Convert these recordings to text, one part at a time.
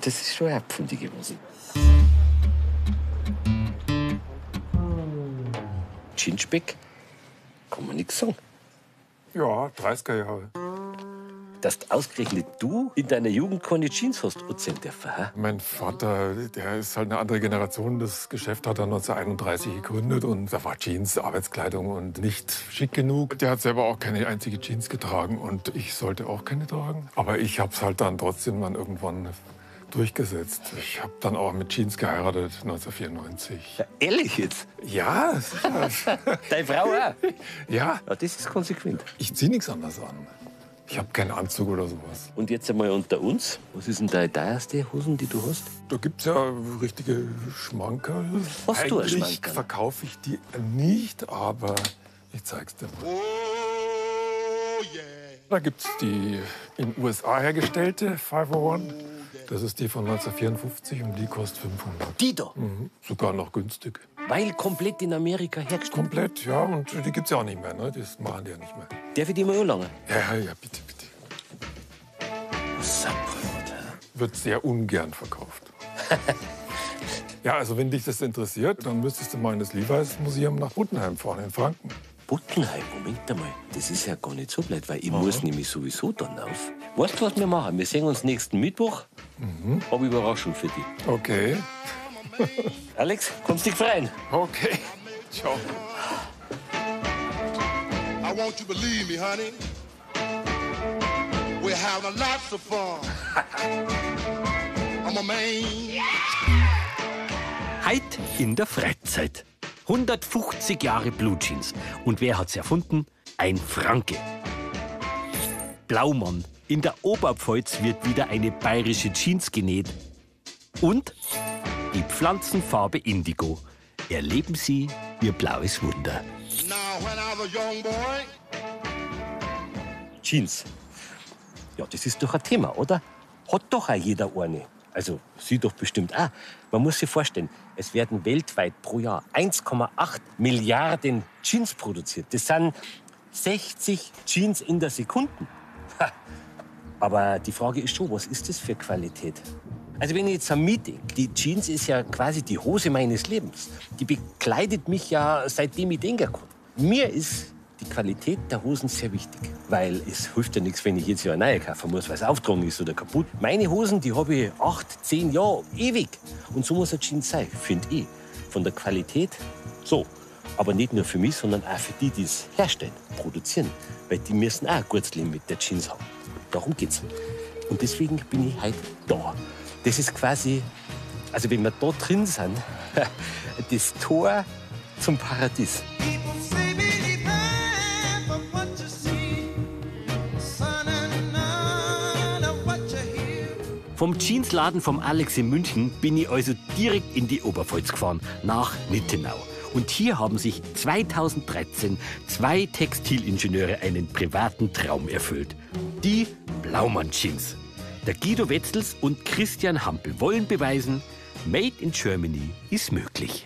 Das ist schon eine pfundige Hose. Jeansspeck? Kann man nichts sagen. Ja, 30er Jahre. Dass ausgerechnet du in deiner Jugend keine Jeans hast erzählen dürfen, hä? Mein Vater, der ist halt eine andere Generation. Das Geschäft hat er 1931 gegründet und da war Jeans Arbeitskleidung und nicht schick genug. Der hat selber auch keine einzige Jeans getragen und ich sollte auch keine tragen. Aber ich habe es halt dann trotzdem irgendwann durchgesetzt. Ich habe dann auch mit Jeans geheiratet, 1994. Ja, ehrlich jetzt? Ja, sicher. Deine Frau auch? Ja. Ja, das ist konsequent. Ich ziehe nichts anderes an. Ich habe keinen Anzug oder sowas. Und jetzt einmal unter uns. Was ist denn deine teuerste Hosen, die du hast? Da gibt's ja richtige Schmankerl. Hast du ein Eigentlich Schmankerl? verkaufe ich die nicht, aber ich zeig's dir mal. Da gibt's die in den USA hergestellte 501. Das ist die von 1954 und die kostet 500. Die da? Sogar noch günstig. Weil komplett in Amerika hergestellt. Komplett, ja. Und die gibt's ja auch nicht mehr. Ne? Das machen die ja nicht mehr. Darf ich die mal anlangen? Ja, bitte. Wird sehr ungern verkauft. Ja, also wenn dich das interessiert, dann müsstest du mal in das Levi's Museum nach Buttenheim fahren, in Franken. Buttenheim, Moment einmal. Das ist ja gar nicht so blöd, weil ich muss nämlich sowieso dann auf. Weißt du, was wir machen? Wir sehen uns nächsten Mittwoch. Habe Überraschung für dich. Okay. Alex, kommst dich freuen? Okay. Ciao. I want you to believe me, honey. We're having lots of fun. I'm a man. Heit in der Freizeit. 150 Jahre Blue Jeans. Und wer hat's erfunden? Ein Franke. Blaumann. In der Oberpfalz wird wieder eine bayerische Jeans genäht. Und die Pflanzenfarbe Indigo. Erleben Sie Ihr blaues Wunder. Now, when I was a young boy, Jeans. Ja, das ist doch ein Thema, oder? Hat doch auch jeder eine. Also, Sie doch bestimmt auch. Man muss sich vorstellen, es werden weltweit pro Jahr 1,8 Milliarden Jeans produziert. Das sind 60 Jeans in der Sekunde. Ha. Aber die Frage ist schon, was ist das für Qualität? Also wenn ich jetzt an mich denke, die Jeans ist ja quasi die Hose meines Lebens. Die bekleidet mich ja, seitdem ich denken kann. Mir ist die Qualität der Hosen sehr wichtig. Weil es hilft ja nichts, wenn ich jetzt ja eine neue kaufen muss, weil es aufgetragen ist oder kaputt. Meine Hosen, die habe ich 8, 10 Jahre, ewig. Und so muss ein Jeans sein, finde ich. Von der Qualität so. Aber nicht nur für mich, sondern auch für die, die es herstellen, produzieren. Weil die müssen auch ein gutes Leben mit der Jeans haben. Darum geht's. Und deswegen bin ich heute da. Das ist quasi, also wenn wir da drin sind, das Tor zum Paradies. Vom Jeansladen vom Alex in München bin ich also direkt in die Oberpfalz gefahren, nach Nittenau. Und hier haben sich 2013 2 Textilingenieure einen privaten Traum erfüllt. Die Blaumann-Jeans. Der Guido Wetzels und Christian Hampel wollen beweisen, Made in Germany ist möglich.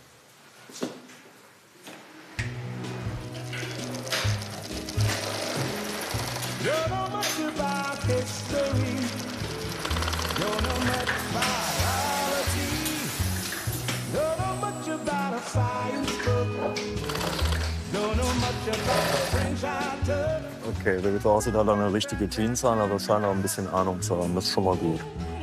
Okay, der sieht aus, als hat er eine richtige Jeans an, also scheint auch ein bisschen Ahnung zu haben. Das ist schon mal gut.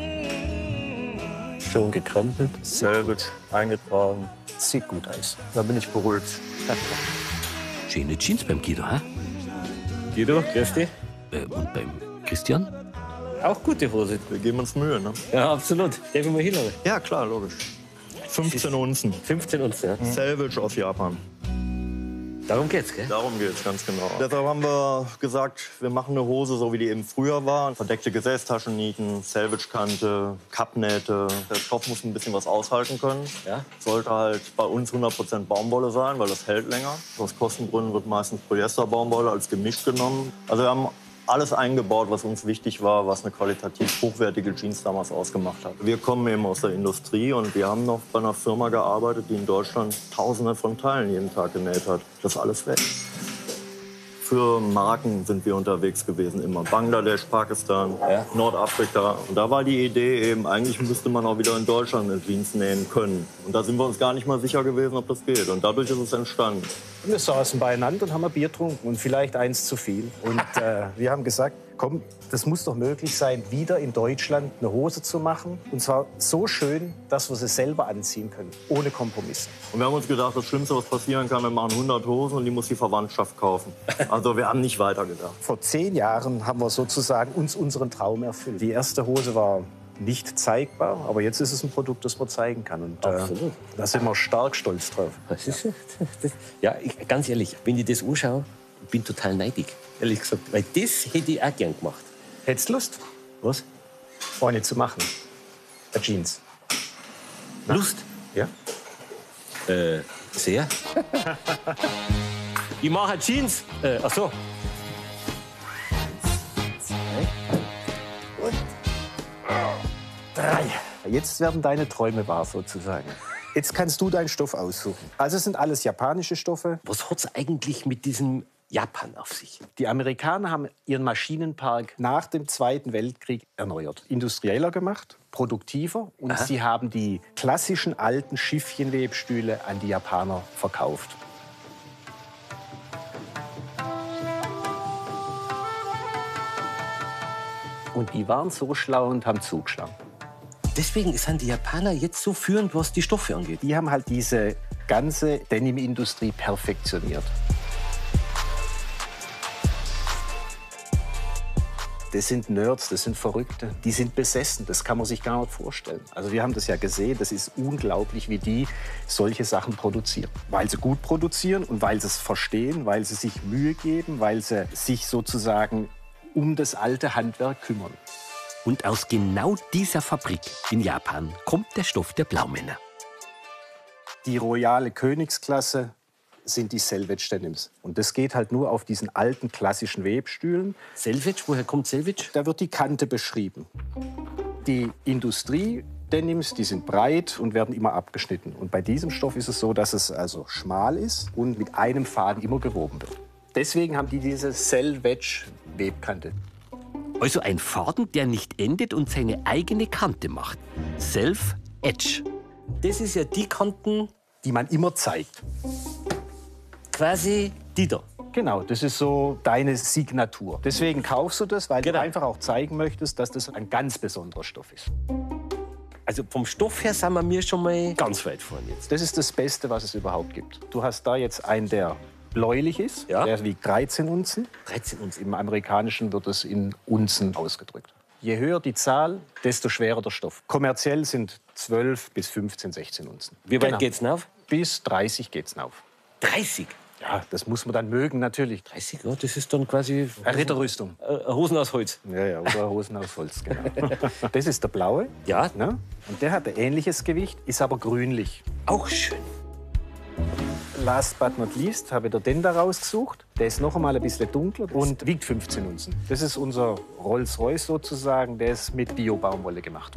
Schön gekrempelt, Selvage eingetragen. Sieht gut aus. Da bin ich beruhigt. Schöne Jeans beim Guido, hä? Guido, grüß dich. Und beim Christian? Auch gute Hose. Wir geben uns Mühe, ne? Ja, absolut. Darf ich mal hinhauen? Ja, klar, logisch. 15 Unzen. 15 Unzen, ja. Selvage aus Japan. Darum geht's, gell? Darum geht's, ganz genau. Deshalb haben wir gesagt, wir machen eine Hose, so wie die eben früher war. Verdeckte Gesäßtaschennieten, Selvage-Kante, Kappnähte. Der Stoff muss ein bisschen was aushalten können. Ja. Sollte halt bei uns 100% Baumwolle sein, weil das hält länger. Aus Kostengründen wird meistens Polyester-Baumwolle als gemischt genommen. Also wir haben alles eingebaut, was uns wichtig war, was eine qualitativ hochwertige Jeans damals ausgemacht hat. Wir kommen eben aus der Industrie und wir haben noch bei einer Firma gearbeitet, die in Deutschland Tausende von Teilen jeden Tag genäht hat. Das ist alles weg. für Marken sind wir unterwegs gewesen immer. Bangladesch, Pakistan, Nordafrika. Und da war die Idee eben, eigentlich müsste man auch wieder in Deutschland eine Jeans nähen können. Und da sind wir uns gar nicht mal sicher gewesen, ob das geht. Und dadurch ist es entstanden. Wir saßen beieinander und haben ein Bier getrunken und vielleicht eins zu viel. Und wir haben gesagt, komm, das muss doch möglich sein, wieder in Deutschland eine Hose zu machen. Und zwar so schön, dass wir sie selber anziehen können, ohne Kompromisse. Und wir haben uns gedacht, das Schlimmste, was passieren kann, wir machen 100 Hosen und die muss die Verwandtschaft kaufen. Also wir haben nicht weitergedacht. Vor 10 Jahren haben wir sozusagen uns unseren Traum erfüllt. Die erste Hose war nicht zeigbar, aber jetzt ist es ein Produkt, das man zeigen kann. Und da sind wir stark stolz drauf. Ja, ganz ehrlich, wenn ich das anschaue, bin ich total neidig. Ehrlich gesagt, weil das hätte ich auch gern gemacht. Hättest du Lust, Was? eine zu machen? Eine Jeans. Lust? Ja? Sehr. Ich mache Jeans. Ach so. Jetzt werden deine Träume wahr, sozusagen. Jetzt kannst du deinen Stoff aussuchen. Also es sind alles japanische Stoffe. Was hat es eigentlich mit diesem Japan auf sich? Die Amerikaner haben ihren Maschinenpark nach dem Zweiten Weltkrieg erneuert. Industrieller gemacht, produktiver. Und sie haben die klassischen alten Schiffchenwebstühle an die Japaner verkauft. Und die waren so schlau und haben zugeschlagen. Deswegen sind die Japaner jetzt so führend, was die Stoffe angeht. Die haben halt diese ganze Denim-Industrie perfektioniert. Das sind Nerds, das sind Verrückte. Die sind besessen, das kann man sich gar nicht vorstellen. Also wir haben das ja gesehen, das ist unglaublich, wie die solche Sachen produzieren. Weil sie gut produzieren und weil sie es verstehen, weil sie sich Mühe geben, weil sie sich sozusagen um das alte Handwerk kümmern. Und aus genau dieser Fabrik in Japan kommt der Stoff der Blaumänner. Die royale Königsklasse sind die Selvedge Denims. Und das geht halt nur auf diesen alten klassischen Webstühlen. Selvedge, woher kommt Selvedge? Da wird die Kante beschrieben. Die Industrie-Denims, die sind breit und werden immer abgeschnitten. Und bei diesem Stoff ist es so, dass es also schmal ist und mit einem Faden immer gewoben wird. Deswegen haben die diese Selvedge-Webkante. Also ein Faden, der nicht endet und seine eigene Kante macht. Self-Edge. Das ist ja die Kanten, Die man immer zeigt. quasi die da. Genau, das ist so deine Signatur. Deswegen kaufst du das, weil Genau. du einfach auch zeigen möchtest, dass das ein ganz besonderer Stoff ist. Also vom Stoff her sind wir mir schon mal ganz weit vorne jetzt. Das ist das Beste, was es überhaupt gibt. Du hast da jetzt einen, der bläulich ist. Ja. Der wiegt 13 Unzen. 13 Unzen. Im Amerikanischen wird es in Unzen ausgedrückt. Je höher die Zahl, desto schwerer der Stoff. Kommerziell sind 12 bis 15, 16 Unzen. Wie weit Genau. geht's denn auf? Bis 30 geht's auf. 30. Ja, das muss man dann mögen, natürlich. 30, ja, das ist dann quasi Eine Ritterrüstung. Hosen aus Holz. Ja, oder Hosen aus Holz, genau. Das ist der blaue. Ja. Ne? Und der hat ein ähnliches Gewicht, ist aber grünlich. Auch schön. Last but not least habe ich den da rausgesucht. Der ist noch einmal ein bisschen dunkler und wiegt 15 Unzen. Das ist unser Rolls-Royce sozusagen. Der ist mit Bio-Baumwolle gemacht.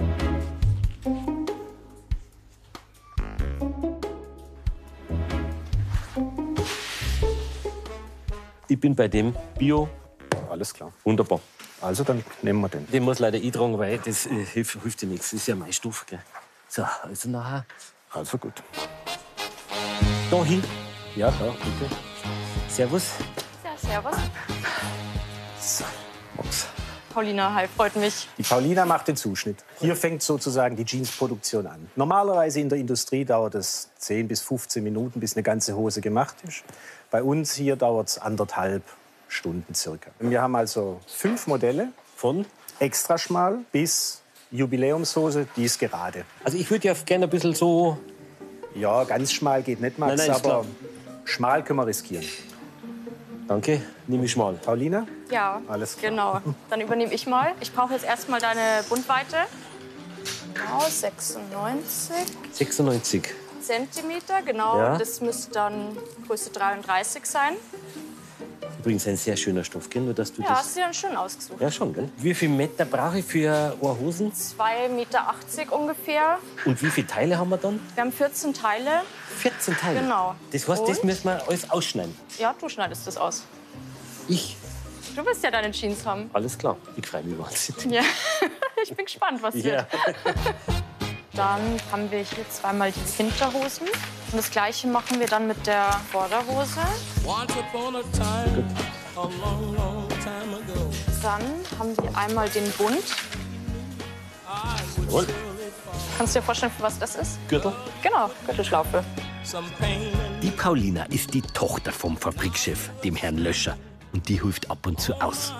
Ich bin bei dem Bio. Alles klar. Wunderbar. Also dann nehmen wir den. Den muss leider ich tragen, weil das hilft dir nichts. Das ist ja mein Stoff. Gell? So, also nachher Also gut. da hin. Ja, da, bitte. Servus. Ja, servus. So, Max. Paulina, hi, freut mich. Die Paulina macht den Zuschnitt. Hier fängt sozusagen die Jeansproduktion an. Normalerweise in der Industrie dauert es 10 bis 15 Minuten, bis eine ganze Hose gemacht ist. Bei uns hier dauert es 1,5 Stunden circa. Wir haben also 5 Modelle, Von? extra schmal bis Jubiläumshose, die ist gerade. Also ich würde ja gerne ein bisschen so. Ja, ganz schmal geht nicht, Max, Nein, ist aber klar. schmal können wir riskieren. Danke, nehme ich mal. Paulina? Ja, Alles klar. genau. Dann übernehme ich mal. Ich brauche jetzt erstmal deine Bundweite. Genau, 96 96. Zentimeter, genau. Ja. Das müsste dann Größe 33 sein. Übrigens ein sehr schöner Stoff, gell? Nur, dass du Ja, das. hast du dann schön ausgesucht. Ja, schon, gell? Wie viel Meter brauche ich für eine Hosen? 2,80 Meter ungefähr. Und wie viele Teile haben wir dann? Wir haben 14 Teile. 14 Teile. Genau. Das heißt, das Und? müssen wir alles ausschneiden. Ja, du schneidest das aus. Ich? Du willst ja deine Jeans haben. Alles klar. Ich freue mich wahnsinnig. Ja, ich bin gespannt, was wird. Dann haben wir hier zweimal die Winterhosen. Und das Gleiche machen wir dann mit der Vorderhose. Dann haben wir einmal den Bund. Jawohl. Kannst du dir vorstellen, für was das ist? Gürtel? Genau, Gürtelschlaufe. Die Paulina ist die Tochter vom Fabrikchef, dem Herrn Löscher. Und die hilft ab und zu aus.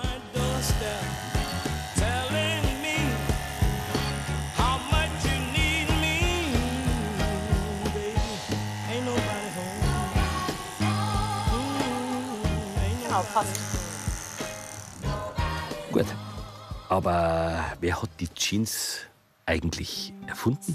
Genau, passt. Gut. Aber wer hat die Jeans eigentlich erfunden?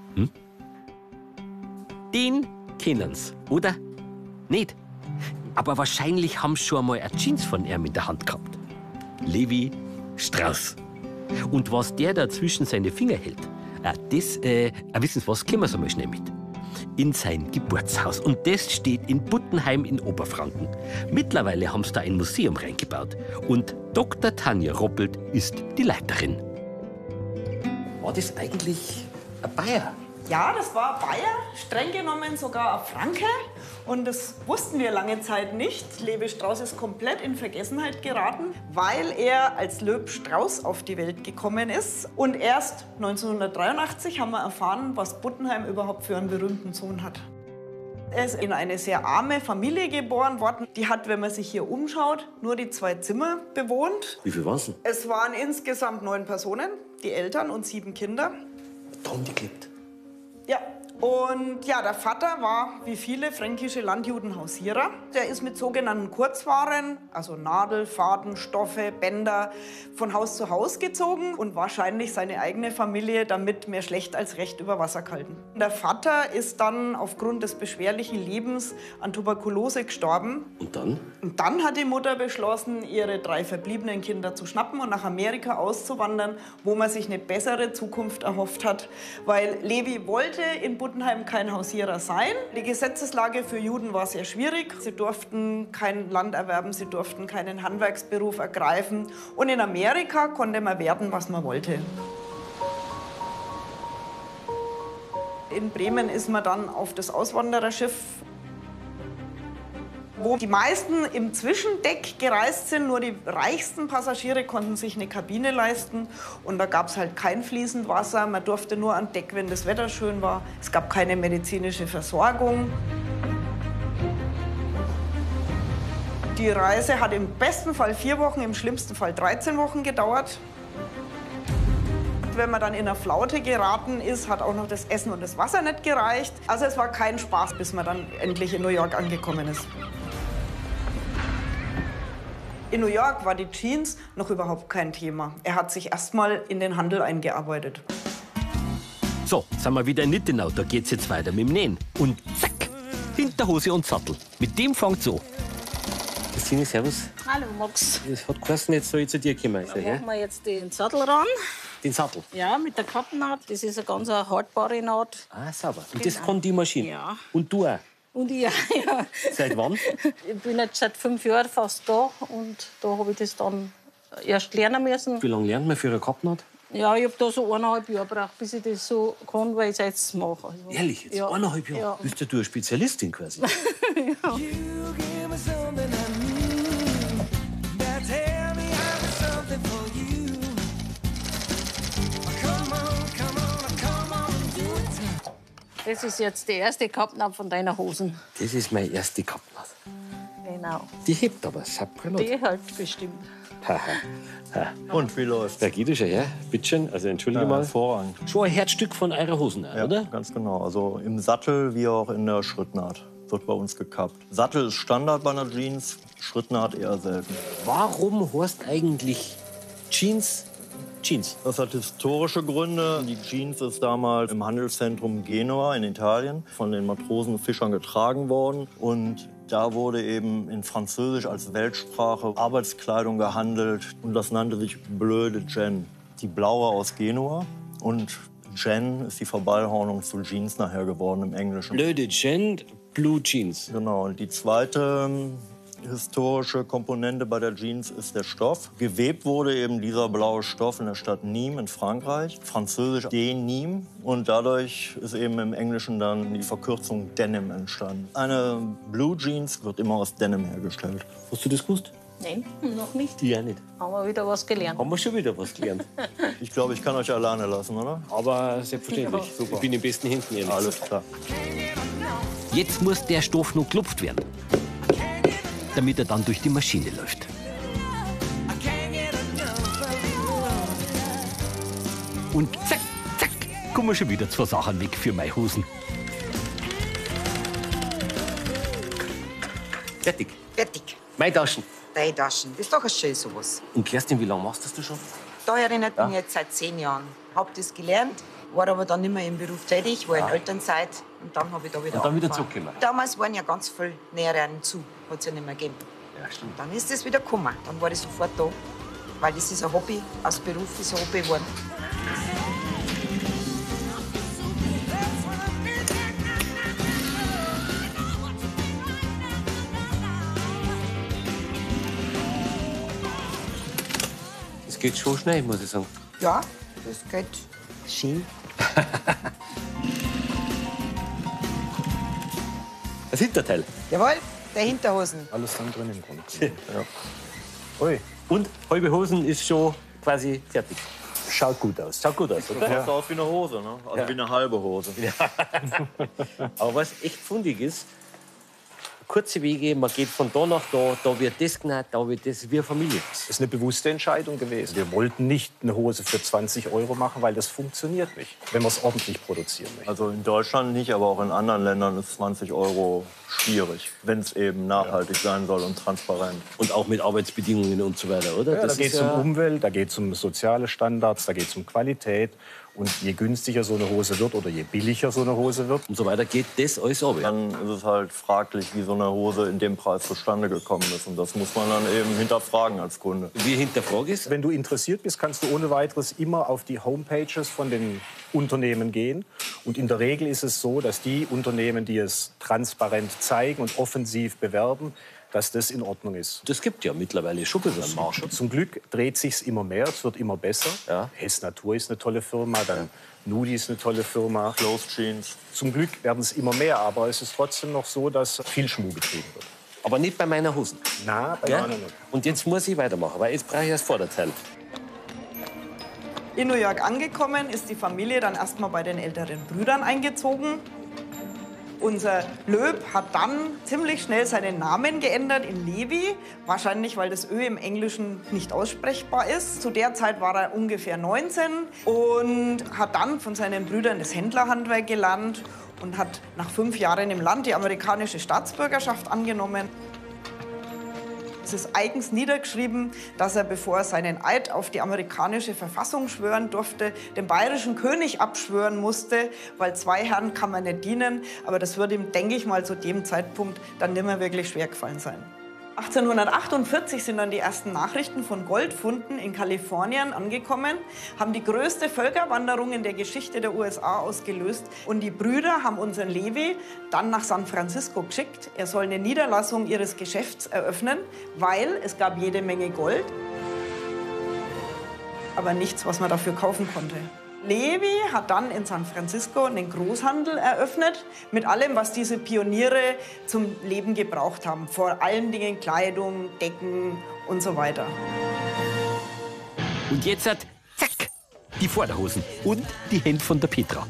Den kennen's, oder? Nicht? Aber wahrscheinlich haben schon einmal eine Jeans von ihm in der Hand gehabt. Levi Strauss. Und was der da zwischen seine Finger hält, wissen Sie was, kommen wir so mal schnell mit. In sein Geburtshaus. Und das steht in Buttenheim in Oberfranken. Mittlerweile haben sie da ein Museum reingebaut. Und Dr. Tanja Roppelt ist die Leiterin. War das eigentlich ein Bayer? Ja, das war Bayer, streng genommen sogar ein Franke. Und das wussten wir lange Zeit nicht. Levi Strauss ist komplett in Vergessenheit geraten, weil er als Löb Strauss auf die Welt gekommen ist. Und erst 1983 haben wir erfahren, was Buttenheim überhaupt für einen berühmten Sohn hat. Er ist in eine sehr arme Familie geboren worden. Die hat, wenn man sich hier umschaut, nur die 2 Zimmer bewohnt. Wie viel waren's denn? Es waren insgesamt 9 Personen, die Eltern und 7 Kinder. Da haben die gelebt. Ja, und ja, der Vater war, wie viele fränkische Landjuden, Hausierer. Der ist mit sogenannten Kurzwaren, also Nadel, Faden, Stoffe, Bänder, von Haus zu Haus gezogen und wahrscheinlich seine eigene Familie damit mehr schlecht als recht über Wasser gehalten. Der Vater ist dann aufgrund des beschwerlichen Lebens an Tuberkulose gestorben. Und dann? Und dann hat die Mutter beschlossen, ihre 3 verbliebenen Kinder zu schnappen und nach Amerika auszuwandern, wo man sich eine bessere Zukunft erhofft hat. Weil Levi wollte in Buttenheim kein Hausierer sein. Die Gesetzeslage für Juden war sehr schwierig. Sie durften kein Land erwerben, sie durften keinen Handwerksberuf ergreifen. Und in Amerika konnte man werden, was man wollte. In Bremen ist man dann auf das Auswandererschiff, wo die meisten im Zwischendeck gereist sind. Nur die reichsten Passagiere konnten sich eine Kabine leisten. Und da gab es halt kein fließend Wasser. Man durfte nur an Deck, wenn das Wetter schön war. Es gab keine medizinische Versorgung. Die Reise hat im besten Fall 4 Wochen, im schlimmsten Fall 13 Wochen gedauert. Wenn man dann in eine Flaute geraten ist, hat auch noch das Essen und das Wasser nicht gereicht. Also es war kein Spaß, bis man dann endlich in New York angekommen ist. In New York war die Jeans noch überhaupt kein Thema. Er hat sich erst mal in den Handel eingearbeitet. So, sind wir wieder in Nittenau. Da geht's jetzt weiter mit dem Nähen. Und zack, Hinterhose und Sattel. Mit dem fängt's an. Christine, servus. Hallo Max. Das hat geheißen, jetzt soll ich zu dir kommen. Da machen wir jetzt den Sattel ran. Den Sattel? Ja, mit der Kappennaht. Das ist eine ganz haltbare Naht. Ah, sauber. Und das kann die Maschine? Ja. Und du auch? Und ich, ja. Seit wann? Ich bin jetzt seit 5 Jahren fast da. Und da habe ich das dann erst lernen müssen. Wie lange lernt man für eine Kappennaht? Ja, ich habe da so 1,5 Jahre gebraucht, bis ich das so kann, weil ich es jetzt mache. Also, Ehrlich, jetzt ja. 1,5 Jahre? Ja. Bist ja du eine Spezialistin quasi? Ja. Das ist jetzt die erste Kappennaht von deiner Hosen. Das ist meine erste Kappennaht. Genau. Die hebt aber, Sapralot. Die halt bestimmt. Und wie läuft's? Da geht es schon her. Bitte schön. Also entschuldige mal. Hervorragend. Schon ein Herzstück von eurer Hosen, Ja, oder? ganz genau. Also im Sattel wie auch in der Schrittnaht wird bei uns gekappt. Sattel ist Standard bei einer Jeans, Schrittnaht eher selten. Warum heißt eigentlich Jeans Jeans? Das hat historische Gründe. Die Jeans ist damals im Handelszentrum Genua in Italien von den Matrosen und Fischern getragen worden. Und da wurde eben in Französisch als Weltsprache Arbeitskleidung gehandelt. Und das nannte sich Bleu de Jean, die blaue aus Genua. Und Jean ist die Verballhornung zu Jeans nachher geworden im Englischen. Bleu de Jean, Blue Jeans. Genau, und die zweite historische Komponente bei der Jeans ist der Stoff. Gewebt wurde eben dieser blaue Stoff in der Stadt Nîmes in Frankreich, französisch Denim. Und dadurch ist eben im Englischen dann die Verkürzung Denim entstanden. Eine Blue Jeans wird immer aus Denim hergestellt. Hast du das gewusst? Nein, noch nicht. Ja, nicht. Haben wir wieder was gelernt. Haben wir schon wieder was gelernt. Ich glaube, ich kann euch alleine lassen, oder? Aber selbstverständlich. Ja. Ich bin in besten Händen, ehrlich Alles gesagt. klar. Jetzt muss der Stoff noch geklopft werden, damit er dann durch die Maschine läuft. Und zack, zack, kommen schon wieder 2 Sachen weg für meine Hosen. Fertig. Fertig. Meine Taschen. Deine Taschen. Das ist doch ein schön sowas. Und Kerstin, wie lange machst du das schon? Steuerin bin ich jetzt seit 10 Jahren. Hab das gelernt, war aber dann nicht mehr im Beruf tätig, war in Elternzeit und dann habe ich da wieder Und dann wieder angefangen. zurückgekommen. Damals waren ja ganz viele Näherinnen zu, hat es ja nicht mehr gegeben. Ja, stimmt. Dann ist das wieder gekommen. Dann war ich sofort da, weil das ist ein Hobby, aus Beruf ist ein Hobby geworden. Es geht schon schnell, muss ich sagen. Ja, das geht schön. Das Hinterteil. Jawohl, der Hinterhosen. Alles dann drin im Grunde. Ja. Ui, Und halbe Hosen ist schon quasi fertig. schaut gut aus. Schaut gut aus, oder? Das sieht aus wie eine Hose, ne? Also Ja. wie eine halbe Hose. Aber was echt fundig ist, kurze Wege, man geht von da nach da wird das genäht, da wird das, wie eine Familie. Das ist eine bewusste Entscheidung gewesen. Wir wollten nicht eine Hose für 20 € machen, weil das funktioniert nicht, wenn wir es ordentlich produzieren möchten. Also in Deutschland nicht, aber auch in anderen Ländern ist 20 € schwierig, wenn es eben nachhaltig sein soll und transparent. Und auch mit Arbeitsbedingungen und so weiter, oder? Ja, da Das geht es ist um Umwelt, da geht es um soziale Standards, da geht es um Qualität. Und je günstiger so eine Hose wird oder je billiger so eine Hose wird, und so weiter geht das alles ab. Ja. Dann ist es halt fraglich, wie so eine Hose in dem Preis zustande gekommen ist. Und das muss man dann eben hinterfragen als Kunde. Wie hinterfrage ist, wenn du interessiert bist, kannst du ohne weiteres immer auf die Homepages von den Unternehmen gehen. Und in der Regel ist es so, dass die Unternehmen, die es transparent zeigen und offensiv bewerben, dass das in Ordnung ist. das gibt ja mittlerweile schon beim Markt. Zum Glück dreht sich's immer mehr, es wird immer besser. Ja. Hess Natur ist eine tolle Firma, dann Nudi ist eine tolle Firma. Closed Jeans. Zum Glück werden es immer mehr, aber es ist trotzdem noch so, dass viel Schmuh getrieben wird. Aber nicht bei meiner Hosen. Na, bei Ja? meiner nicht. Und jetzt muss ich weitermachen, weil jetzt brauche ich das Vorderteil. In New York angekommen, ist die Familie dann erstmal bei den älteren Brüdern eingezogen. Unser Löb hat dann ziemlich schnell seinen Namen geändert in Levi, wahrscheinlich weil das Ö im Englischen nicht aussprechbar ist. Zu der Zeit war er ungefähr 19 und hat dann von seinen Brüdern das Händlerhandwerk gelernt und hat nach 5 Jahren im Land die amerikanische Staatsbürgerschaft angenommen. Es ist eigens niedergeschrieben, dass er, bevor er seinen Eid auf die amerikanische Verfassung schwören durfte, dem bayerischen König abschwören musste, weil 2 Herren kann man nicht dienen. Aber das wird ihm, denke ich mal, zu dem Zeitpunkt dann nicht mehr wirklich schwer gefallen sein. 1848 sind dann die ersten Nachrichten von Goldfunden in Kalifornien angekommen, haben die größte Völkerwanderung in der Geschichte der USA ausgelöst. Und die Brüder haben unseren Levi dann nach San Francisco geschickt. Er soll eine Niederlassung ihres Geschäfts eröffnen, weil es gab jede Menge Gold, aber nichts, was man dafür kaufen konnte. Levi hat dann in San Francisco einen Großhandel eröffnet mit allem, was diese Pioniere zum Leben gebraucht haben. Vor allen Dingen Kleidung, Decken und so weiter. Und jetzt hat, zack, die Vorderhosen und die Hände von der Petra.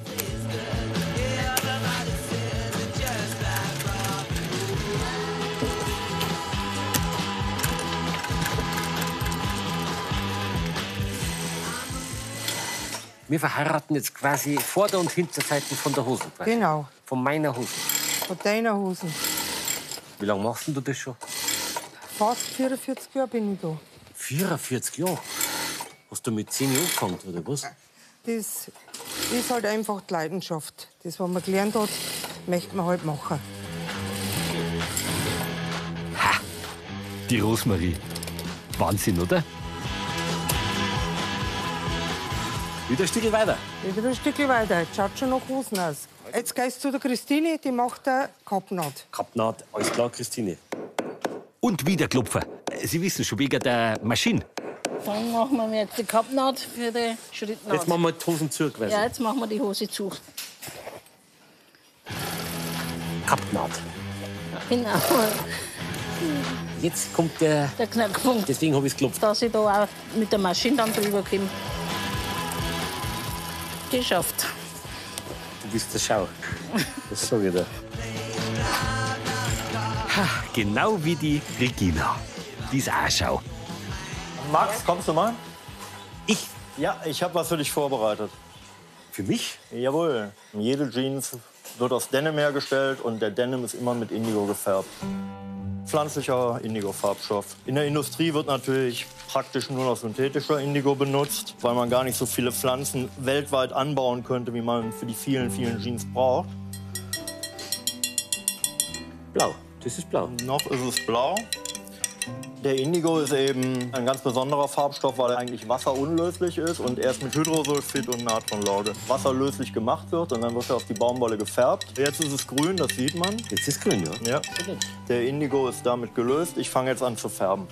Wir verheiraten jetzt quasi Vorder- und Hinterseiten von der Hose. Quasi. Genau, Von meiner Hose. von deiner Hosen. Wie lange machst denn du das schon? Fast 44 Jahre bin ich da. 44 Jahre. Hast du mit 10 Jahren angefangen, oder was? Das ist halt einfach die Leidenschaft. Das, was man gelernt hat, möchte man halt machen. Die Rosmarie. Wahnsinn, oder? Wieder ein Stück weiter. Wieder ein Stück weiter. Jetzt schaut schon nach Hosen aus. Jetzt gehst du zu der Christine, die macht eine Kappnaht. Kappnaht, alles klar, Christine. Und wieder Klopfer. Sie wissen schon, wegen der Maschine. Dann machen wir jetzt die Kappnaht für die Schrittnaht. Jetzt machen wir die Hosen zu quasi. Ja, jetzt machen wir die Hose zu. Kappnaht. Genau. Jetzt kommt der Knackpunkt. Deswegen habe ich es geklopft. Dass ich da auch mit der Maschine dann drüber komme. Geschafft. Du bist der Schau. Das sage ich dir. Ha, genau wie die Regina. Die ist auch Schau. Max, kommst du mal? Ich? Ja, ich habe was für dich vorbereitet. Für mich? Jawohl. Jede Jeans wird aus Denim hergestellt und der Denim ist immer mit Indigo gefärbt. Pflanzlicher Indigo-Farbstoff. In der Industrie wird natürlich praktisch nur noch synthetischer Indigo benutzt, weil man gar nicht so viele Pflanzen weltweit anbauen könnte, wie man für die vielen, vielen Jeans braucht. Blau. Das ist blau. Noch ist es blau. Der Indigo ist eben ein ganz besonderer Farbstoff, weil er eigentlich wasserunlöslich ist und erst mit Hydrosulfid und Natronlauge wasserlöslich gemacht wird und dann wird er auf die Baumwolle gefärbt. Jetzt ist es grün, das sieht man. Jetzt ist es grün, ja? Ja. Der Indigo ist damit gelöst. Ich fange jetzt an zu färben.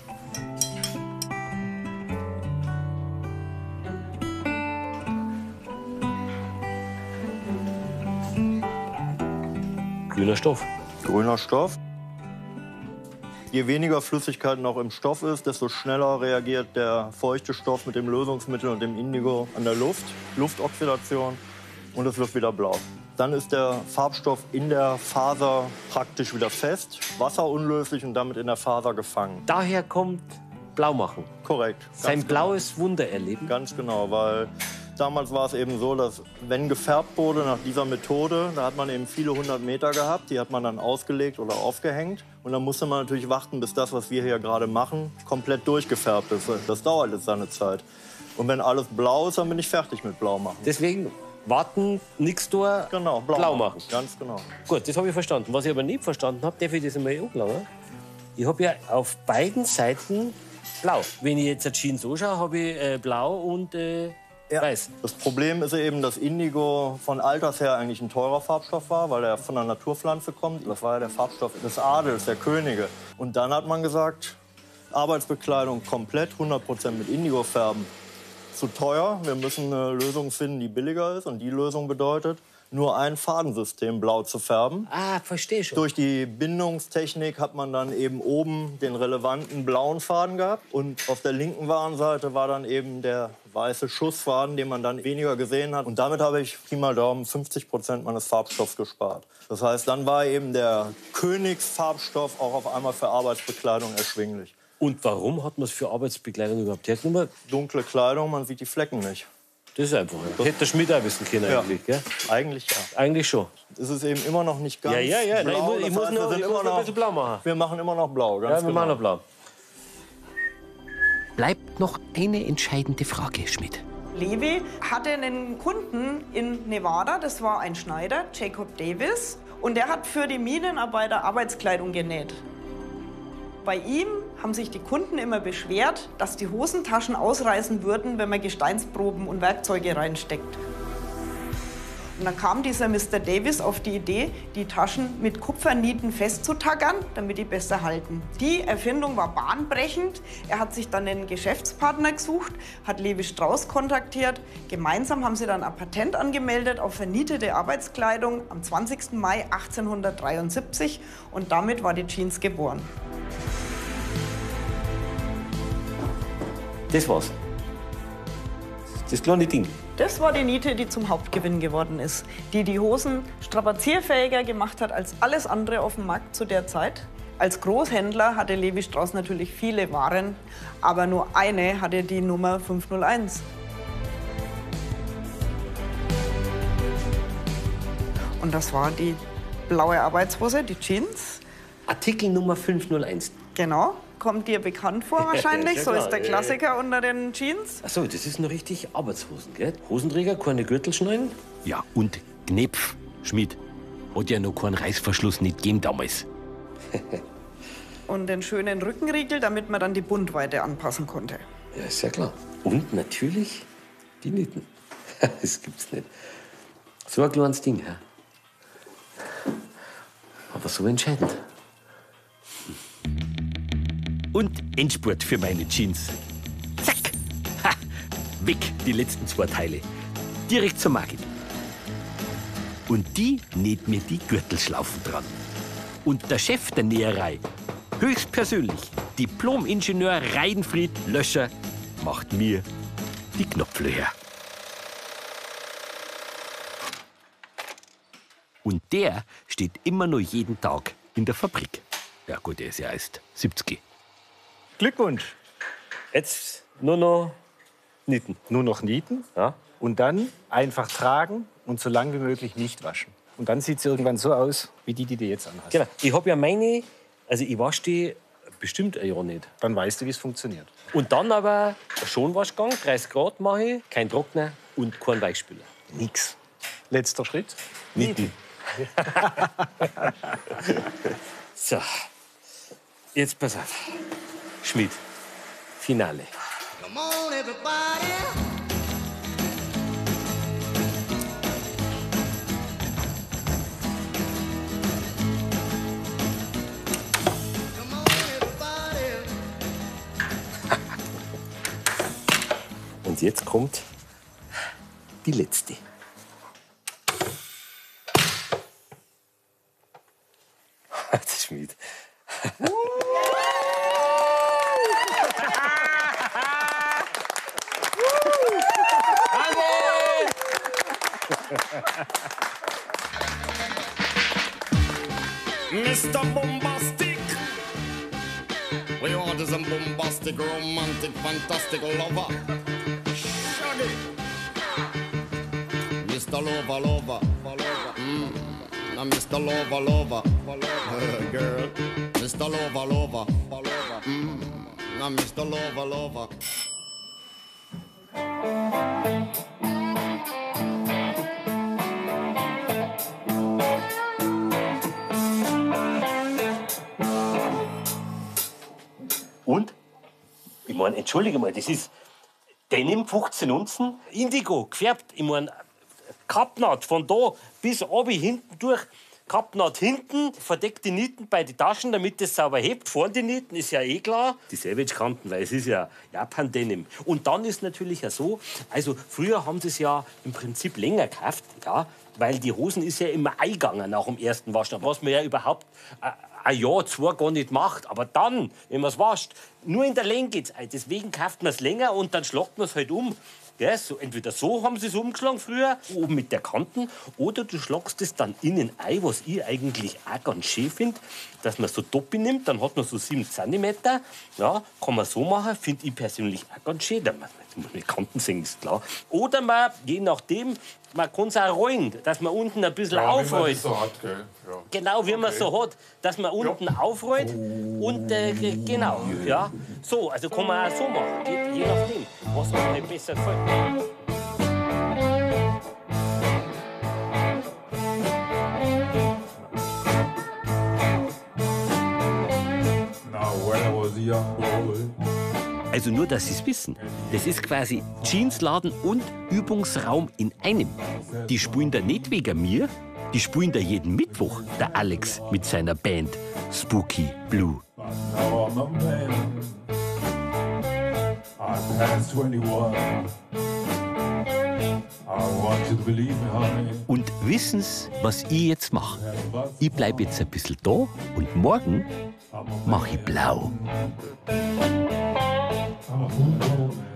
Grüner Stoff. Grüner Stoff. Je weniger Flüssigkeit noch im Stoff ist, desto schneller reagiert der feuchte Stoff mit dem Lösungsmittel und dem Indigo an der Luft. Luftoxidation und es wird wieder blau. Dann ist der Farbstoff in der Faser praktisch wieder fest, wasserunlöslich und damit in der Faser gefangen. Daher kommt Blau machen. Korrekt. Sein blaues Wunder erleben. Ganz genau, weil damals war es eben so, dass wenn gefärbt wurde nach dieser Methode, da hat man eben viele 100 Meter gehabt, die hat man dann ausgelegt oder aufgehängt. Und dann musste man natürlich warten, bis das, was wir hier gerade machen, komplett durchgefärbt ist. Das dauert jetzt seine Zeit. Und wenn alles blau ist, dann bin ich fertig mit Blau machen. Deswegen warten, nichts tun, genau, blau machen. Ganz genau. Gut, das habe ich verstanden. Was ich aber nicht verstanden habe, darf ich das einmal anlangen? Ich habe ja auf beiden Seiten blau. Wenn ich jetzt eine Jeans anschaue, habe ich blau und weiß. Das Problem ist eben, dass Indigo von Alters her eigentlich ein teurer Farbstoff war, weil er von einer Naturpflanze kommt. Das war ja der Farbstoff des Adels, der Könige. Und dann hat man gesagt, Arbeitsbekleidung komplett 100% mit Indigo färben. Zu teuer, wir müssen eine Lösung finden, die billiger ist. Und die Lösung bedeutet, nur ein Fadensystem blau zu färben. Ah, verstehe schon. Durch die Bindungstechnik hat man dann eben oben den relevanten blauen Faden gehabt. Und auf der linken Warenseite war dann eben der weiße Schussfaden, den man dann weniger gesehen hat. Und damit habe ich, Pi mal Daumen, 50% meines Farbstoffs gespart. Das heißt, dann war eben der Königsfarbstoff auch auf einmal für Arbeitsbekleidung erschwinglich. Und warum hat man es für Arbeitsbekleidung überhaupt hergenommen? Dunkle Kleidung, man sieht die Flecken nicht. Das ist einfach. Ja. Hätte der Schmied auch wissen können eigentlich, gell? Eigentlich ja. Eigentlich schon. Es ist eben immer noch nicht ganz ja. blau. Ich muss noch ein bisschen blau machen. Wir machen immer noch blau, ganz ja, wir machen noch blau. Bleibt noch eine entscheidende Frage, Schmidt. Levi hatte einen Kunden in Nevada, das war ein Schneider, Jacob Davis. Und der hat für die Minenarbeiter Arbeitskleidung genäht. Bei ihm haben sich die Kunden immer beschwert, dass die Hosentaschen ausreißen würden, wenn man Gesteinsproben und Werkzeuge reinsteckt. Und dann kam dieser Mr. Davis auf die Idee, die Taschen mit Kupfernieten festzutackern, damit die besser halten. Die Erfindung war bahnbrechend. Er hat sich dann einen Geschäftspartner gesucht, hat Levi Strauss kontaktiert. Gemeinsam haben sie dann ein Patent angemeldet auf vernietete Arbeitskleidung am 20. Mai 1873. Und damit war die Jeans geboren. Das war's. Das kleine Ding. Das war die Niete, die zum Hauptgewinn geworden ist, die die Hosen strapazierfähiger gemacht hat als alles andere auf dem Markt zu der Zeit. Als Großhändler hatte Levi Strauss natürlich viele Waren, aber nur eine hatte die Nummer 501. Und das war die blaue Arbeitshose, die Jeans. Artikel Nummer 501. Genau. Kommt dir bekannt vor wahrscheinlich, Ja, so klar. ist der Klassiker unter den Jeans. Ach so, das ist noch richtig Arbeitshosen, gell? Hosenträger, keine Gürtelschneiden. Ja, und Knepf, Schmidt. Hat ja noch keinen Reißverschluss nicht gegeben damals. Und den schönen Rückenriegel, damit man dann die Bundweite anpassen konnte. Ja, ist ja klar. Und natürlich die Nieten. Das gibt's nicht. So ein kleines Ding, ja. Aber so entscheidend. Und Endspurt für meine Jeans. Zack! Ha! Weg, die letzten 2 Teile. Direkt zur Margit. Und die näht mir die Gürtelschlaufen dran. Und der Chef der Näherei, höchstpersönlich, Diplom-Ingenieur Reidenfried Löscher, macht mir die Knopflöcher. Und der steht immer noch jeden Tag in der Fabrik. Ja gut, er ist ja erst 70. Glückwunsch. Jetzt nur noch nieten. Nur noch nieten. Ja. Und dann einfach tragen und so lange wie möglich nicht waschen. Und dann sieht es irgendwann so aus, wie die du jetzt anhast. Genau. Ich habe ja meine, also ich wasche die bestimmt ein Jahr nicht. Dann weißt du, wie es funktioniert. Und dann aber ein Schonwaschgang, 30 Grad mache ich, kein Trockner und kein Weichspüler. Nix. Letzter Schritt. Nieten. So, jetzt pass auf. Schmied, Finale. Come on, everybody. Und jetzt kommt die letzte. Das Schmied. Mr. Bombastic, we want some bombastic, romantic, fantastic lover. Shaggy, Mr. Lover, lover, now Mr. Lover, lover, girl, Mr. Lover, lover, now Mr. Lover, lover. Und? Ich meine, entschuldige mal, das ist Denim 15 Unzen, Indigo, gefärbt. Ich meine, Kappnaht von da bis oben hinten durch. Kappnaht hinten, verdeckte Nieten bei den Taschen, damit das sauber hebt. Vorne die Nieten, ist ja eh klar. Die Savage-Kanten, weil es ist ja Japan-Denim. Und dann ist natürlich ja so, also früher haben sie es ja im Prinzip länger gekauft, ja, weil die Hosen ist ja immer eingegangen nach dem ersten Waschen, was man ja überhaupt ein Jahr, 2 gar nicht macht. Aber dann, wenn man es wascht, nur in der Länge geht's ein. Deswegen kauft man es länger und dann schlagt man es halt um. Ja, so, entweder so haben sie es umgeschlagen früher, oben mit der Kanten, oder du schlagst es dann innen ein, was ich eigentlich auch ganz schön finde, dass man so Toppi nimmt, dann hat man so 7 cm. Ja, kann man so machen, finde ich persönlich auch ganz schön. Da muss man die Kanten sehen, ist klar. Oder man, je nachdem, man kann es auch rollen, dass man unten ein bisschen aufrollt. So hat, gell? Ja. Genau, wie man es so hat, dass man unten aufrollt und genau, ja. So, also kann man auch so machen, je nachdem, was mir halt besser gefällt. Also nur, dass Sie es wissen. Das ist quasi Jeansladen und Übungsraum in einem. Die spielen da nicht wegen mir, die spielen da jeden Mittwoch, der Alex mit seiner Band Spooky Blue. Und wissen's, was ich jetzt mache? Ich bleib jetzt ein bisschen da und morgen mach ich blau.